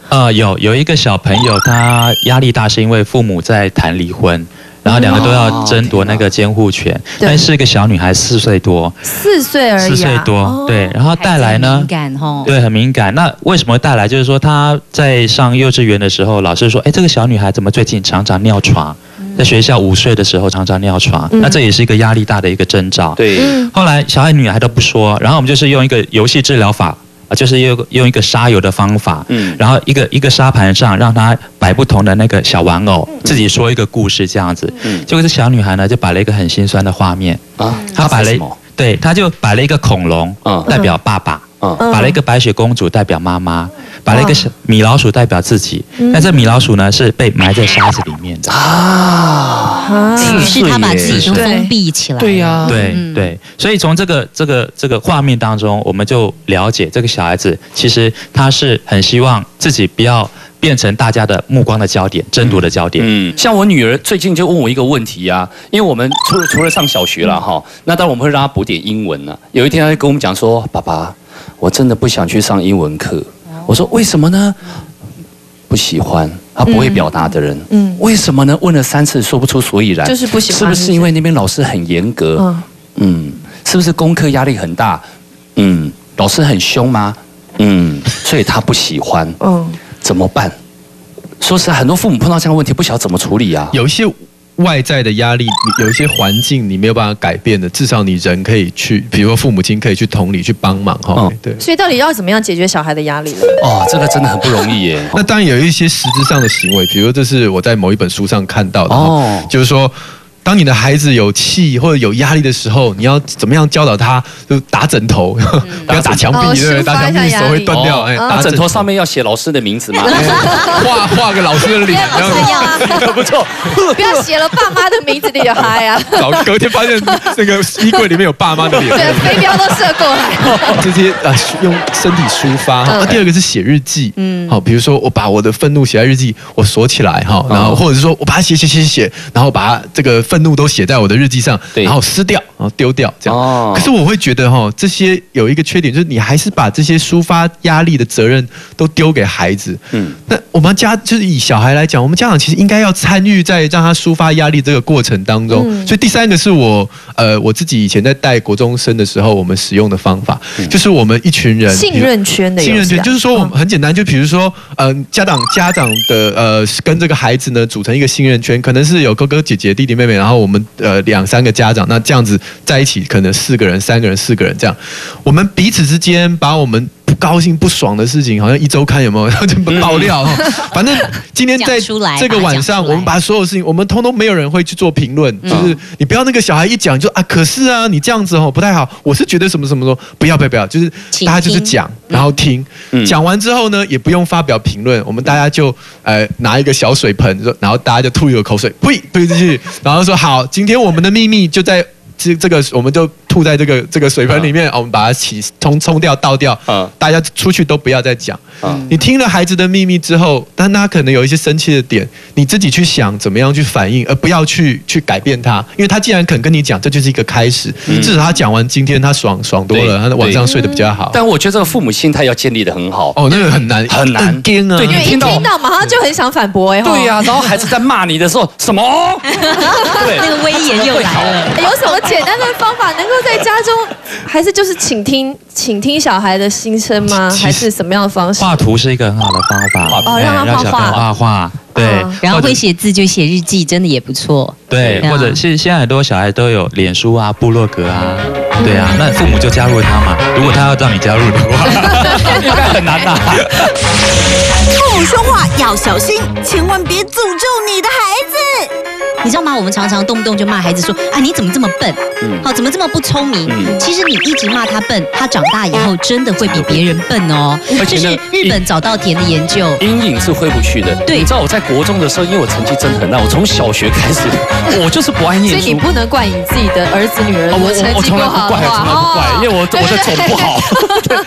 Speaker 7: 有一个小朋友，他压力大是因为父母在谈离婚。然后2个都要争夺那个监护权，但是一个小女孩4岁多
Speaker 2: ，4岁而已，4
Speaker 7: 岁多，对，然后带来呢，
Speaker 4: 敏感哦，
Speaker 7: 对，很敏感。那为什么会带来？就是说她在上幼稚园的时候，老师说，哎，这个小女孩怎么最近常常尿床？在学校5岁的时候常常尿床，那这也是一个压力大的一个征兆。
Speaker 1: 对，
Speaker 7: 后来小孩女孩都不说，然后我们就是用一个游戏治疗法。就是用一个沙游的方法，然后一个沙盘上让她摆不同的那个小玩偶，自己说一个故事这样子。结果这小女孩呢就摆了一个很心酸的画面啊，她摆了对，她就摆了一个恐龙，代表爸爸，摆了一个白雪公主代表妈妈，摆了一个米老鼠代表自己。但这米老鼠呢是被埋在沙子里面的
Speaker 4: 于是她把自己都封闭起来。
Speaker 1: 对呀，
Speaker 7: 对，所以从这个画面当中，我们就了解这个小孩子其实他是很希望自己不要变成大家的目光的焦点、争夺的焦点。
Speaker 1: 像我女儿最近就问我一个问题啊，因为我们除了上小学了哈，那当然我们会让她补点英文呢。有一天她就跟我们讲说：“爸爸，我真的不想去上英文课。”我说：“为什么呢？”不喜欢，他不会表达的人。为什么呢？问了3次说不出所以然。
Speaker 2: 就是不喜欢。
Speaker 1: 是不是因为那边老师很严格？是不是功课压力很大？老师很凶吗？所以他不喜欢。怎么办？说实在，很多父母碰到这样的问题，不晓得怎么处理啊。
Speaker 5: 有一些外在的压力，有一些环境你没有办法改变的，至少你人可以去，比如说父母亲可以去同理去帮忙哈。对。
Speaker 2: 所以到底要怎么样解决小孩的压力呢？
Speaker 1: 这个真的很不容易耶。
Speaker 5: 那当然有一些实质上的行为，比如这是我在某一本书上看到的，就是说。当你的孩子有气或者有压力的时候，你要怎么样教导他？就打枕头，不要打墙壁，对不对？打墙壁手会断掉。
Speaker 1: 打枕头上面要写老师的名字吗？
Speaker 5: 画个老师的脸，这样不错。
Speaker 2: 不要写了爸妈的名字，你就嗨啊！
Speaker 5: 隔天发现那个衣柜里面有爸妈的脸，
Speaker 2: 对，飞镖都射过来。
Speaker 5: 这些用身体抒发。第2个是写日记，好，比如说我把我的愤怒写在日记，我锁起来哈，然后或者是说我把它写，然后把它这个愤怒都写在我的日记上，然后撕掉，然后丢掉，这样。可是我会觉得这些有一个缺点，就是你还是把这些抒发压力的责任都丢给孩子。那我们就是以小孩来讲，我们家长其实应该要参与在让他抒发压力这个过程当中。所以第3个是我自己以前在带国中生的时候，我们使用的方法，就是我们一群人
Speaker 2: 信任圈的
Speaker 5: 就是说我们很简单，就比如说家长的跟这个孩子呢组成一个信任圈，可能是有哥哥姐姐、弟弟妹妹。然后我们2、3个家长，那这样子在一起，可能4个人、3个人、4个人这样，我们彼此之间把我们不高兴、不爽的事情，好像1周刊有没有就爆料？反正今天在这个晚上，我们把所有事情，我们通通没有人会去做评论，就是你不要那个小孩一讲就可是啊，你这样子不太好，我是觉得什么什么说，不要，就是大家就是讲，然后听，讲完之后呢，也不用发表评论，我们大家就拿一个小水盆，然后大家就吐一个口水，呸进去，然后说好，今天我们的秘密就在这个，我们就吐在这个水盆里面，我们把它冲掉、倒掉，大家出去都不要再讲。你听了孩子的秘密之后，但他可能有一些生气的点，你自己去想怎么样去反应，而不要去改变他，因为他既然肯跟你讲，这就是一个开始。至少他讲完今天他爽多了，他晚上睡得比较好。
Speaker 1: 但我觉得这个父母心态要建立得很好。
Speaker 5: 那个很难。
Speaker 1: 对，因
Speaker 2: 为一听到马上就很想反驳
Speaker 1: 对呀，然后孩子在骂你的时候，什么？
Speaker 4: 对，那个威严又来了。
Speaker 2: 有什么简单的方法能够在家中，还是就是倾听小孩的心声吗？还是什么样的方式？
Speaker 7: 画图是一个很好的方法。
Speaker 2: 让他
Speaker 7: 画画。对，
Speaker 4: 然后会写字就写日记，真的也不错。
Speaker 7: 对，或者是现在很多小孩都有脸书啊、部落格啊，对啊，那父母就加入他嘛。如果他要让你加入的话，
Speaker 1: 应该很难呐。
Speaker 3: 父母说话要小心，千万别诅咒你的孩子。
Speaker 4: 你知道吗？我们常常动不动就骂孩子说：“你怎么这么笨？怎么这么不聪明？”其实你一直骂他笨，他长大以后真的会比别人笨哦。这是日本早稻田的研究，
Speaker 1: 阴影是挥不去的。对，你知道我在国中的时候，因为我成绩真的很烂，我从小学开始，我就是不爱念书。
Speaker 2: 所以你不能怪你自己的儿子女儿，
Speaker 1: 我从来不怪，因为我的种不好。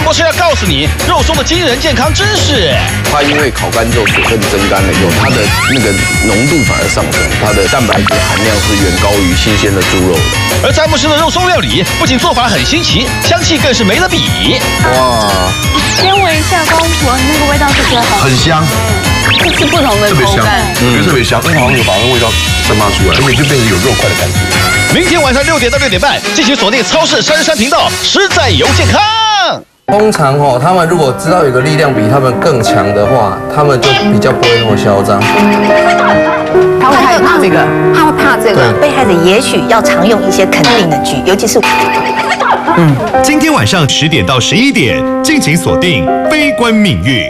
Speaker 8: 博士要告诉你肉松的惊人健康知识。
Speaker 9: 它因为烤干之后水分蒸干了以后，它的那个浓度反而上升，它的蛋白质含量是远高于新鲜的猪肉的。
Speaker 8: 而詹姆斯的肉松料理不仅做法很新奇，香气更是没得比。
Speaker 9: 哇！
Speaker 10: 先闻一下公婆，那个味道是觉得好，
Speaker 9: 很香，
Speaker 10: 是不同的口感，
Speaker 9: 我觉得特别香，因为好像有把那个味道散发出来，而且就变成有肉块的感觉。
Speaker 8: 明天晚上6点到6点半，敬请锁定超市33频道，实在有健康。
Speaker 9: 通常他们如果知道有个力量比他们更强的话，他们就比较不会那么嚣张。
Speaker 10: 他会害怕这个，他会怕这个。被害者也许要常用一些肯定的句，尤其是。
Speaker 11: 今天晚上10点到11点，敬请锁定《非官命运》。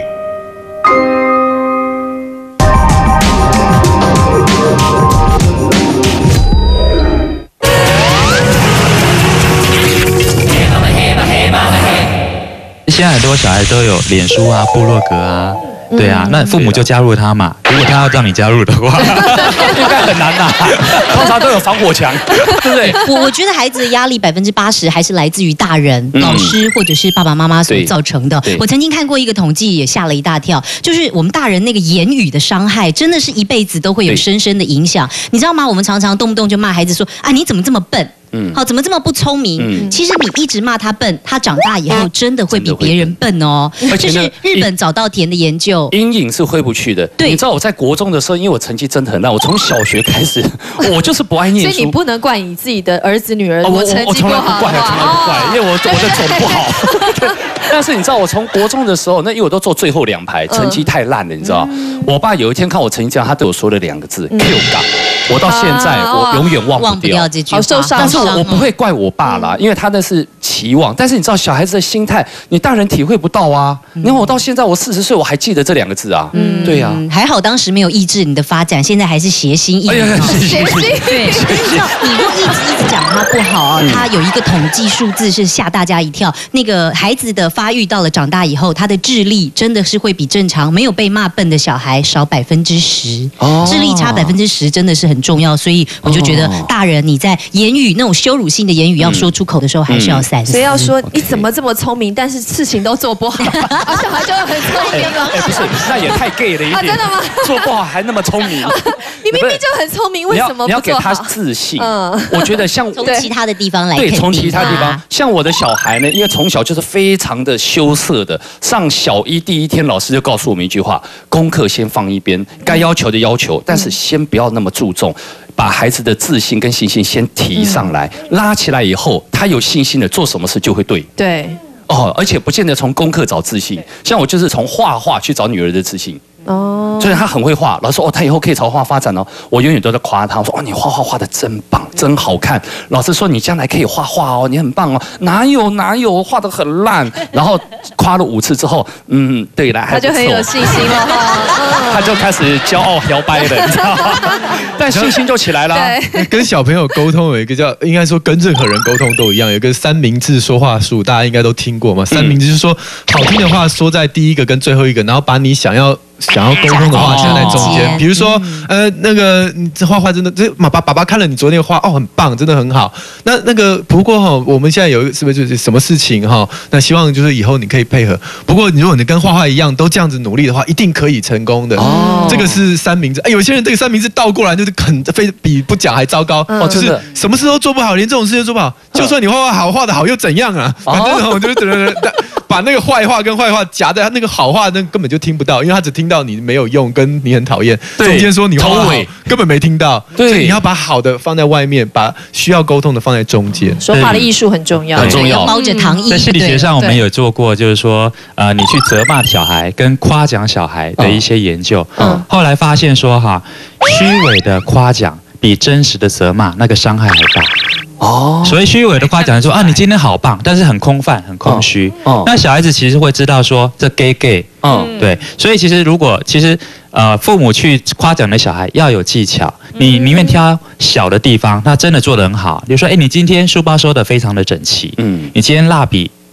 Speaker 7: 现在很多小孩都有脸书啊、部落格啊，对啊，那父母就加入他嘛。如果他要让你加入的话，
Speaker 1: 应该很难呐。通常都有防火墙，对不对？
Speaker 4: 我觉得孩子的压力80%还是来自于大人、老师或者是爸爸妈妈所造成的。我曾经看过一个统计，也吓了一大跳，就是我们大人那个言语的伤害，真的是一辈子都会有深深的影响。你知道吗？我们常常动不动就骂孩子说啊，你怎么这么笨？好，怎么这么不聪明？其实你一直骂他笨，他长大以后真的会比别人笨哦。这是日本早稻田的研究，
Speaker 1: 阴影是挥不去的。你知道我在国中的时候，因为我成绩真的很烂，我从小学开始，我就是不爱念书。
Speaker 2: 所以你不能怪你自己的儿子女儿，我成绩不好，
Speaker 1: 从来不怪，因为我的种不好。但是你知道，我从国中的时候，因为我都坐最后2排，成绩太烂了，你知道。我爸有一天看我成绩这样，他对我说了2个字 ：Q 嘎。我到现在我永远忘不掉
Speaker 4: 这句话，
Speaker 2: 好受伤。
Speaker 1: 但是我不会怪我爸啦，因为他那是期望。但是你知道小孩子的心态，你大人体会不到啊。你看我到现在我40岁，我还记得这2个字啊。对呀，
Speaker 4: 还好当时没有抑制你的发展，现在还是谐星一名。
Speaker 1: 谐星，
Speaker 4: 对。你知道，你如果一直讲他不好啊，他有一个统计数字是吓大家一跳。那个孩子的发育到了长大以后，他的智力真的是会比正常没有被骂笨的小孩少10%。智力差10%真的是很重要，所以我就觉得大人你在言语那种羞辱性的言语要说出口的时候，还是要三思。
Speaker 2: 所以要说你怎么这么聪明，但是事情都做不好，小孩就会很聪明了。
Speaker 1: 不是，那也太 gay 了一点。
Speaker 2: 真的吗？
Speaker 1: 做不好还那么聪明，
Speaker 2: 你明明就很聪明，为什么不做好？
Speaker 1: 你要给他自信。我觉得像
Speaker 4: 从其他的地方来肯定。
Speaker 1: 对，从其他地方，像我的小孩呢，因为从小就是非常的羞涩的，上小1第1天，老师就告诉我们一句话：功课先放一边，该要求的要求，但是先不要那么注重。把孩子的自信跟信心先提上来，拉起来以后，他有信心的做什么事就会对。
Speaker 2: 对。
Speaker 1: 而且不见得从功课找自信，像我就是从画画去找女儿的自信。所以他很会画，老师说他以后可以朝画发展哦。我永远都在夸他，我说你画画画得真棒，真好看。老师说你将来可以画画哦，你很棒哦。哪有画得很烂，然后夸了5次之后，对了，
Speaker 2: 他就很有信心了，
Speaker 1: 他就开始骄傲摇摆了，你知道吗？但信心就起来了。
Speaker 5: 跟小朋友沟通有一个叫，应该说跟任何人沟通都一样，有一个3明治说话术，大家应该都听过嘛。3明治就是说好听的话说在第一个跟最后一个，然后把你想要沟通的话夹在中间，比如说，那个你这画画真的，这爸爸看了你昨天的画，很棒，真的很好。那个不过我们现在有是不是就是什么事情那希望就是以后你可以配合。不过如果你跟画画一样都这样子努力的话，一定可以成功的。这个是3明治。有些人这个3明治倒过来就是比不讲还糟糕。就是什么事都做不好，连这种事都做不好。就算你画画好，画得好又怎样啊？反正就是把那个坏话跟坏话夹在他那个好话，那根本就听不到，因为他只听到你没有用，跟你很讨厌。中间说你画好，根本没听到。所以你要把好的放在外面，把需要沟通的放在中间。
Speaker 2: 说话的艺术很重要，
Speaker 1: 很重要。
Speaker 4: 包着糖衣。
Speaker 7: 在心理学上，我们有做过，就是说，你去责骂小孩跟夸奖小孩的一些研究。后来发现说，虚伪的夸奖比真实的责骂那个伤害还大。所谓虚伪的夸奖说你今天好棒，但是很空泛、很空虚。那小孩子其实会知道说这 gay，对。所以其实父母去夸奖的小孩要有技巧，你宁愿挑小的地方，他真的做得很好。比如说，你今天书包收得非常的整齐，你今天蜡笔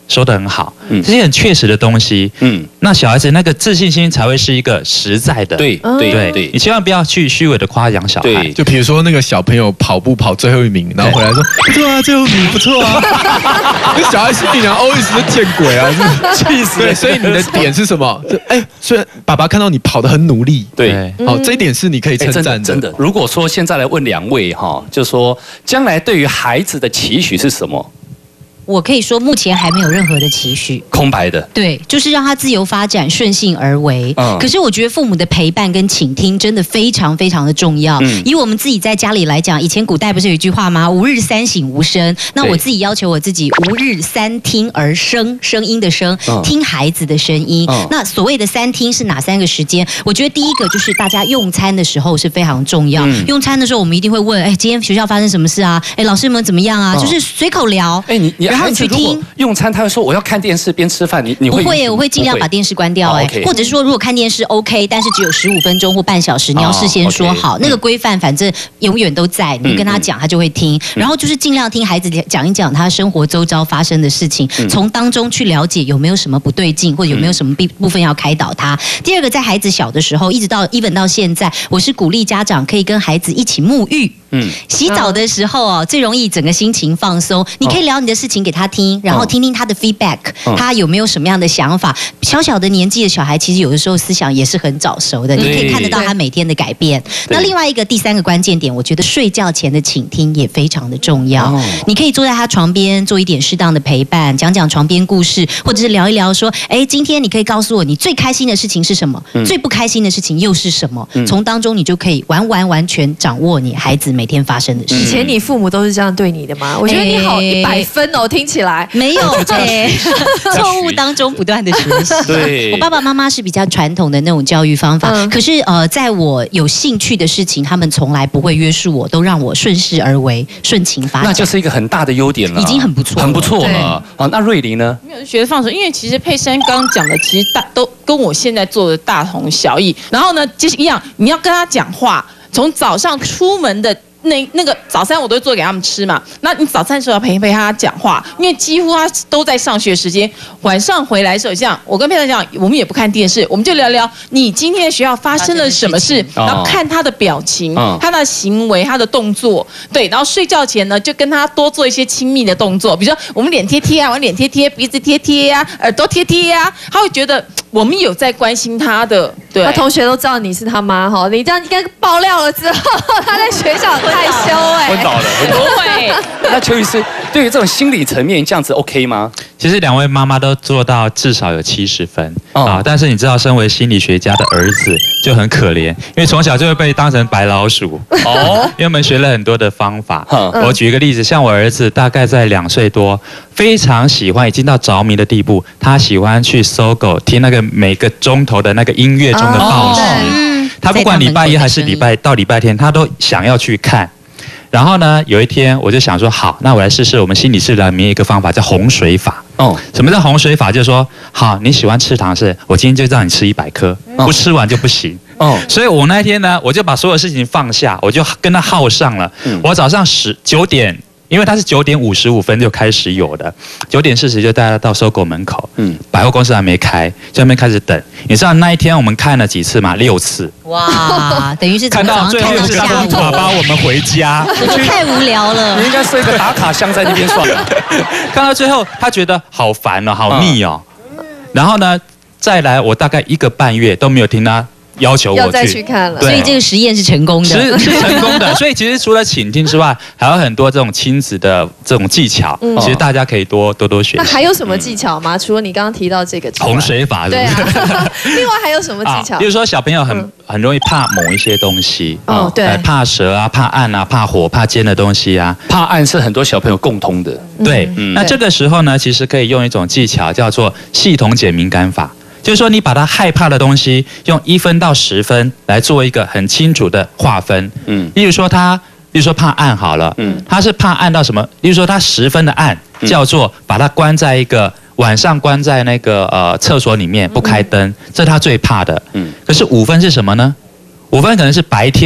Speaker 7: 说得很好，这些很确实的东西，那小孩子那个自信心才会是一个实在的。
Speaker 1: 对，
Speaker 7: 你千万不要去虚伪的夸奖小孩。
Speaker 5: 就比如说那个小朋友跑步跑最后1名，然后回来说不错啊，最后1名不错啊，那小孩心里想 always 都见鬼啊，气死！对，所以你的点是什么？虽然爸爸看到你跑得很努力，
Speaker 1: 对，
Speaker 5: 好，这一点是你可以称赞的。
Speaker 1: 真的，如果说现在来问2位哈，就说将来对于孩子的期许是什么？
Speaker 4: 我可以说，目前还没有任何的期许，
Speaker 1: 空白的。
Speaker 4: 对，就是让他自由发展，顺性而为。可是我觉得父母的陪伴跟倾听真的非常非常的重要。以我们自己在家里来讲，以前古代不是有一句话吗？5日3省吾声。那我自己要求我自己，5日3听而生，声音的声，听孩子的声音。那所谓的3听是哪3个时间？我觉得第一个就是大家用餐的时候是非常重要。用餐的时候，我们一定会问，今天学校发生什么事啊？老师们怎么样啊？就是随口聊。
Speaker 1: 然后去听用餐，他会说我要看电视边吃饭，你会？不会，
Speaker 4: 我会尽量把电视关掉或者是说如果看电视 OK， 但是只有15分钟或半小时，你要事先说好那个规范，反正永远都在，你跟他讲他就会听。然后就是尽量听孩子讲一讲他生活周遭发生的事情，从当中去了解有没有什么不对劲，或者有没有什么部分要开导他。第二个，在孩子小的时候，一直到 even 到现在，我是鼓励家长可以跟孩子一起沐浴。洗澡的时候最容易整个心情放松。你可以聊你的事情给他听，然后听听他的 feedback，他有没有什么样的想法。小小的年纪的小孩，其实有的时候思想也是很早熟的，你可以看得到他每天的改变。那另外一个第3个关键点，我觉得睡觉前的倾听也非常的重要。你可以坐在他床边，做一点适当的陪伴，讲讲床边故事，或者是聊一聊说，今天你可以告诉我你最开心的事情是什么，最不开心的事情又是什么。从当中你就可以完全掌握你孩子每天发生的事。
Speaker 2: 以前你父母都是这样对你的吗？我觉得你好100分哦，听起来
Speaker 4: 没有错误当中不断的学习。
Speaker 1: 对，
Speaker 4: 我爸爸妈妈是比较传统的那种教育方法，可是在我有兴趣的事情，他们从来不会约束我，都让我顺势而为，顺情发展。
Speaker 1: 那就是一个很大的优点了，
Speaker 4: 已经很不错，
Speaker 1: 很不错了。那瑞琳呢？
Speaker 6: 没有学得放手，因为其实佩珊刚刚讲的，其实都跟我现在做的大同小异。然后呢，就是一样，你要跟他讲话，从早上出门的。那个早餐我都会做给他们吃嘛，那你早餐的时候要陪他讲话，因为几乎他都在上学时间。晚上回来的时候，像我跟佩珊讲，我们也不看电视，我们就聊聊你今天学校发生了什么事，然后看他的表情、他的行为、他的动作，对，然后睡觉前呢，就跟他多做一些亲密的动作，比如说我们脸贴贴啊，我脸贴贴，鼻子贴贴呀，耳朵贴贴呀，他会觉得我们有在关心他的。对，
Speaker 2: 他同学都知道你是他妈哈，你这样应该爆料了之后，他在学校很害羞
Speaker 1: 昏倒了，
Speaker 6: 不会。
Speaker 1: 那邱医师对于这种心理层面这样子 OK 吗？
Speaker 7: 其实2位妈妈都做到至少有70分但是你知道，身为心理学家的儿子就很可怜，因为从小就会被当成白老鼠因为我们学了很多的方法。我举一个例子，像我儿子大概在2岁多，非常喜欢，已经到着迷的地步，他喜欢去搜狗听那个每个钟头的那个音乐中的报时。他不管礼拜1还是礼拜天，他都想要去看。然后呢，有一天我就想说，好，那我来试试我们心理治疗里面一个方法，叫洪水法。什么叫洪水法？就是说，好，你喜欢吃糖是，我今天就让你吃100颗，不吃完就不行。所以我那一天呢，我就把所有事情放下，我就跟他耗上了。我早上9点。因为他是9点55分就开始有的，9点40就带他到搜狗门口，百货公司还没开，就在那边开始等。你知道那一天我们看了几次吗？6次。
Speaker 4: 哇，等于是
Speaker 7: 看到最后是他无法把我们回家，
Speaker 4: 太无聊了。
Speaker 1: 你应该设一个打卡箱在那边算了。
Speaker 7: 看到最后，他觉得好烦哦，好腻哦。然后呢，再来我大概1个半月都没有听他要求我
Speaker 2: 去看了，
Speaker 4: 所以这个实验是成功的，
Speaker 7: 是成功的。所以其实除了倾听之外，还有很多这种亲子的这种技巧，其实大家可以多学习。
Speaker 2: 那还有什么技巧吗？除了你刚刚提到这个
Speaker 7: 洪水法，
Speaker 2: 对啊。另外还有什么技巧？
Speaker 7: 比如说小朋友很容易怕某一些东西，
Speaker 2: 对，
Speaker 7: 怕蛇啊，怕暗啊，怕火，怕尖的东西啊。
Speaker 1: 怕暗是很多小朋友共通的。
Speaker 7: 对，那这个时候呢，其实可以用一种技巧叫做系统减敏感法。就是说，你把他害怕的东西用1分到10分来做一个很清楚的划分。例如说怕暗好了，他是怕暗到什么？例如说他10分的暗叫做把他关在一个晚上关在那个厕所里面不开灯，这是他最怕的。可是5分是什么呢？5分可能是白天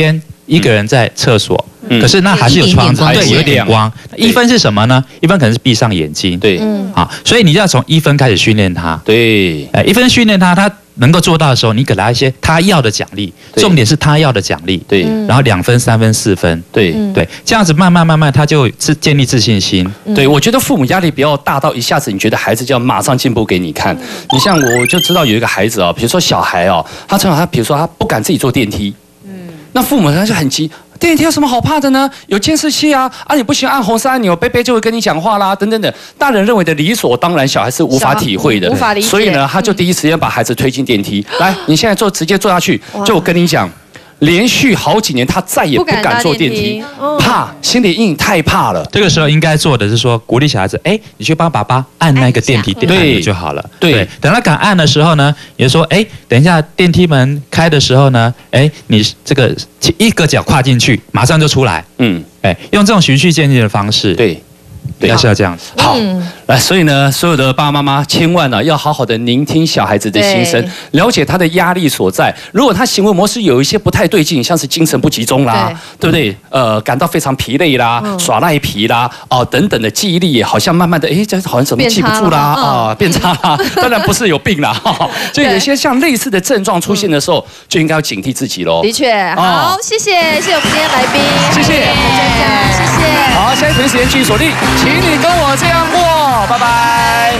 Speaker 7: 一个人在厕所，可是那还是有窗子，对，有一点光。1分是什么呢？1分可能是闭上眼睛，
Speaker 1: 对，
Speaker 7: 好，所以你要从1分开始训练他，
Speaker 1: 对
Speaker 7: ，1分训练他，他能够做到的时候，你给他一些他要的奖励，重点是他要的奖励，
Speaker 1: 对，
Speaker 7: 然后2分、3分、4分，
Speaker 1: 对
Speaker 7: 对，这样子慢慢他就建立自信心。
Speaker 1: 对，我觉得父母压力不要大到一下子你觉得孩子就要马上进步给你看。你像我就知道有一个孩子啊，比如说小孩哦，他从小他比如说他不敢自己坐电梯，那父母他就很急。电梯有什么好怕的呢？有监视器啊！你不行，按红色按钮，贝贝就会跟你讲话啦，等等等。大人认为的理所当然，小孩是无法体会的，
Speaker 2: 无法理解。
Speaker 1: 所以呢，他就第一时间把孩子推进电梯。来，你现在直接坐下去。就我跟你讲，连续好几年，他再也不敢坐电梯，怕，心理阴影太怕了。
Speaker 7: 这个时候应该做的是说，鼓励小孩子，你去帮爸爸按那个电梯按就好了。对，等他敢按的时候呢，也就说，等一下电梯门开的时候呢，你这个一个脚跨进去，马上就出来。用这种循序渐进的方式。对。应该是要这样子。
Speaker 1: 好，来，所以呢，所有的爸爸妈妈千万呢要好好的聆听小孩子的心声，了解他的压力所在。如果他行为模式有一些不太对劲，像是精神不集中啦，对不对？感到非常疲累啦，耍赖皮啦，等等的记忆力也好像慢慢的，这好像怎么记不住啦，变差啦。当然不是有病啦，就有一些像类似的症状出现的时候，就应该要警惕自己喽。
Speaker 2: 的确，好，谢谢我们今天来宾，
Speaker 1: 谢谢，
Speaker 2: 谢谢。
Speaker 1: 好，下一段时间继续锁定。请你跟我这样过，拜拜。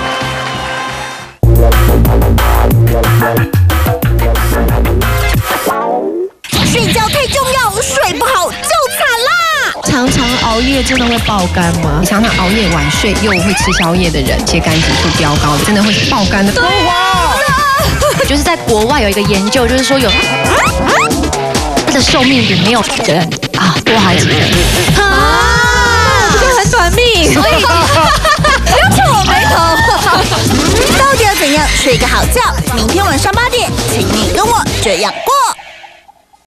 Speaker 3: 睡觉太重要，睡不好就惨啦。
Speaker 10: 常常熬夜真的会爆肝吗？常常熬夜晚睡又会吃宵夜的人，其实肝指数飙高，真的会爆肝的。就是在国外有一个研究，就是说他的寿命比没有人多好几年。
Speaker 2: 短命，所以不要皱我眉头。
Speaker 3: 到底要怎样睡个好觉？明天晚上8点，请你跟我这样过。